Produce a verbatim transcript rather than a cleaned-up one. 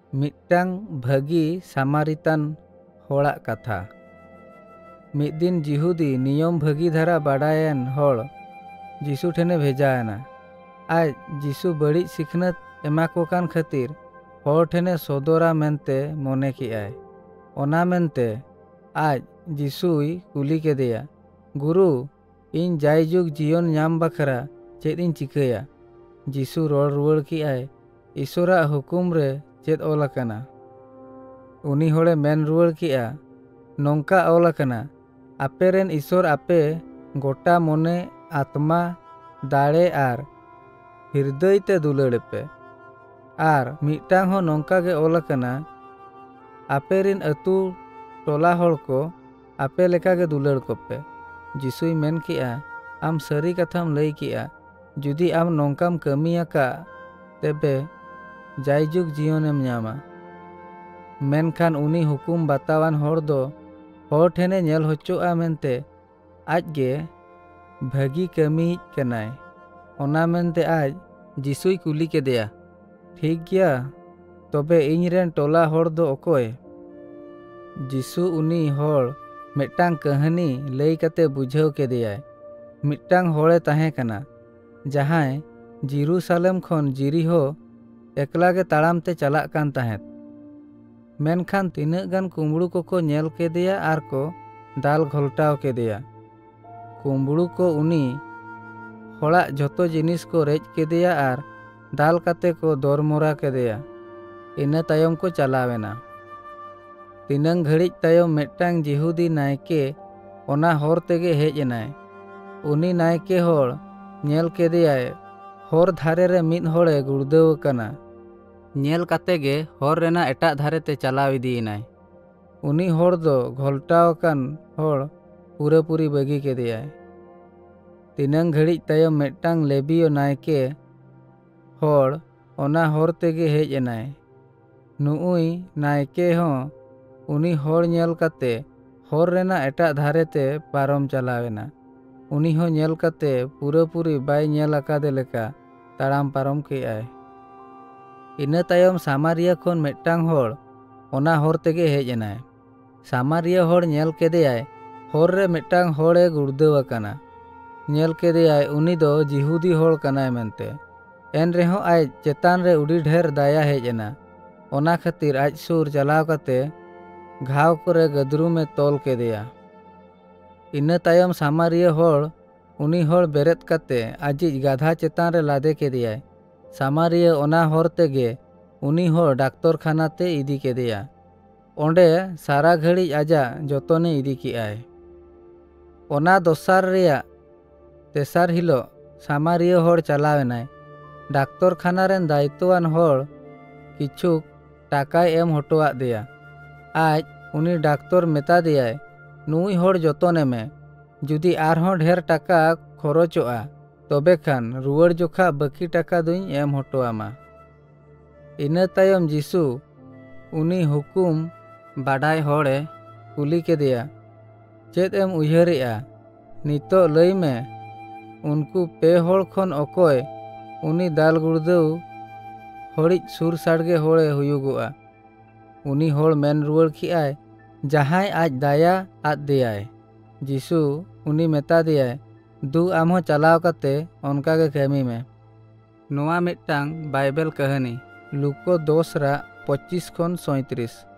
मिट्टांग भागी सामारितान होड़ाग कथा। मिद दिन जिहुदी नियम भागी धारा बाडायन होड़ जीसु ठेने भेजायना। आज जीसु बड़ी सिखनत एमाको कान खातिर होड़ ठेने सदोरा मेनते मोने किआय। ओना मेनते आज जीसुई कुली केदेया, गुरु इन जायजुग जीवन नाम बखरा चेद इन चिकाया। जीसु रोड़ रुवाड़ किआय, ईश्वरा हुकुम रे चेद ओलाकना। उनी होड़े मेन रुवाड़ किआ, नोंका ओलाकना, आपे रेन ईश्वर आपे गोटा मोने आत्मा दाड़े आर हृदय ते दुलाड़ेपे। आर मिट्टांग हो नोंका गे ओलाकना, आपे रेन अतु टोला होड़ को आपे लेका गे दुलाड़ कोपे। जीसुई मेन किआ, आम सरी कथाम लई किआ, जुदी आम नोंकाम कमियाका तेबे जायजुग जीवनेम न्यामा। मेनखान उनी हुकुम बतावान होड़ दो होड़ ठेने नेल होचोआ मेनते आज गे भागी कमी कनाय। ओना मेनते आज जीसुई कुली केदेया, ठीक गया तबे इन रेन टोला होड़ दो ओकोय। जीसु उनी होड़ मिट्टांग कहानी लई कते बुझाव केदेयाय। मिट्टांग होड़े ताहे कना जहां जेरूशलेम खन जिरिहो एकला गे ताड़ाम ते चलाग कान ताहेत। मेनखान तिनाग गान कुंबड़ू को नेल केदेया आर को दाल घोलटाव केदेया। कुंबड़ू को उनी होड़ा झोतो जिनिस को रेज केदेया आर दाल काते को दरमोरा केदेया। इना तायम को चलावेना। तिनांग घड़िज तायम मिट्टांग जिहुदी नायके ओना होर तेगे हेज एनाय। उनी नायके होड़ नेल केदेयाय होर धारे रे मिद होड़े गुड़दाव कना। नेल काते गे होर रेना एटा धारे ते चलाव इदीनाय। उनी होड़ दो घोलटाव कान होड़ पूरा पूरी बगी केदेयाय। तिनांग घड़िज तायम मिट्टांग लेबियो नायके होड़ ओना होर तेगे हेज एनाय। नुउई नायके हों उनी होड़ नेल काते होर रेना एटा धारे ते पारम चलावेना। उनी हो नेल काते पूरा पूरी बाय नेल आकादे लेका ताड़ाम पारम केआय। इना तायम सामारिया खन मिट्टांग होड़ ओना होर तेगे हेज एनाय। सामारिया होड़ नेल केदेयाय होर रे मिट्टांग होड़े गुड़दाव अकाना। नेल केदेयाय उनी दो जिहुदी होड़ कनाय मेनते। एन रेहों आज चेतान रे उड़ी ढेर दाया हेज एना। ओना खातिर आज सुर चलाव काते घाव करे गदरू में तोल केदेया। इना तायम सामारिया होड़ उनी होड़ बेरेत काते आजिज गाधा चेतान रे लादे केदेयाय। सामारिया ओना होर तेगे उनी होड़ डाक्तर खाना ते इदी केदेया। ओंडे सारा घड़ी आजा जतने इदी किआय। ओना दोसार रेया तेसार हिलो सामारिया होड़ चलावेनाय। डाक्तर खाना रेन दायित्वान होड़ किछुक टाकाय एम होटोआ देया। आज उनी डाक्तर मेता दियाय, नुई होड़ जतने में जुदी आरहों ढेर टाका खरचोआ तबे खान रुवाड़ जोखा बाकी टाका दुई एम होटोआमा। इना तायम जीसु उनी हुकुम बाडाय होड़े कुली केदेया, चेद एम उयहरेआ नितो लई में उनको पे होड़ खन ओकोय उनी दाल गुड़दाव होड़िज सुर साड़गे होड़े हुयुगोआ। उनी होड़ मेन रुवाड़ किआय, जहां आज दाया आद देयाय। जीसु उनी मेता दियाय, दु आमहो चलाव काते ओनका गे कामी में। नोआ मिट्टांग बाइबल कहानी लुको दस रा पच्चीस खन सैंतीस।